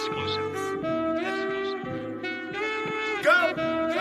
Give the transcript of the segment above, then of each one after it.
Exclusive. Go!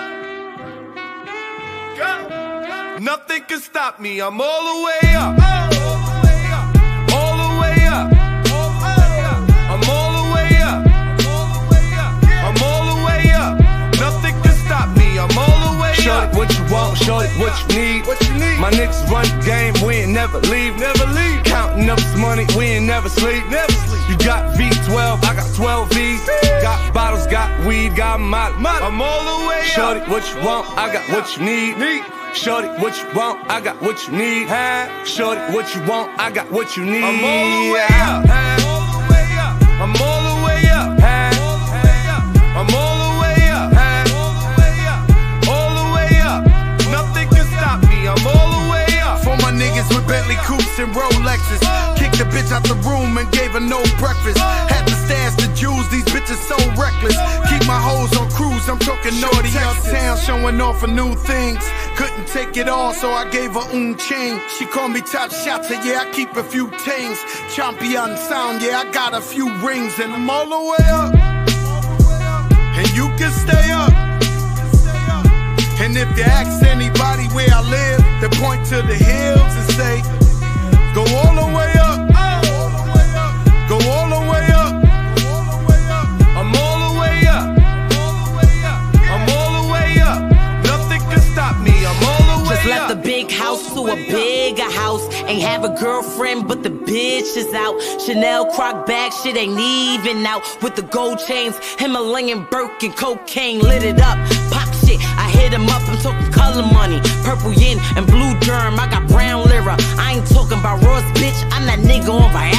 Go! Nothing can stop me, I'm all the way up. All the way up. I'm all the way up. I'm all the way up. Nothing can stop me, I'm all the way up. Shorty, what you want, shorty, what you need. My niggas run the game, we ain't never leave. Counting up this money, we ain't never sleep. You got V12, I got 12 V's. Got bottles, got weed, got molly. I'm all the way up. Shorty, what you want, I got what you need. Shorty, what you want, I got what you need. Shorty, what you want, I got what you need. I'm all the way up. I'm all the way up. I'm all the way up. All the way up. Nothing can stop me, I'm all the way up. For my niggas with Bentley coupes and Rolexes. Kicked the bitch out the room and gave her no breakfast. Had to stash the jewels, these bitches so reckless. Keep my hoes on cruise, I'm talking naughty uptown, showing off for new things. Couldn't take it all, so I gave her chain. She called me top shotter, yeah, I keep a few tings. Champion sound, yeah, I got a few rings. And I'm all the way up, and you can stay up. And if you ask anybody where I live, they point to the hills and say, go all the way up, go all the way up. I'm all the way up. I'm all the way up. Nothing can stop me, I'm all the way up. Just left the big house to a bigger house. Ain't have a girlfriend, but the bitch is out. Chanel croc bag, shit ain't even out. With the gold chains, Himalayan Birkin, cocaine lit it up. Pop shit, I hit him up, I'm talking color money. Purple yin and blue germ, I got brown lira. I ain't talking about Ross, bitch, I'm that nigga on Viagra.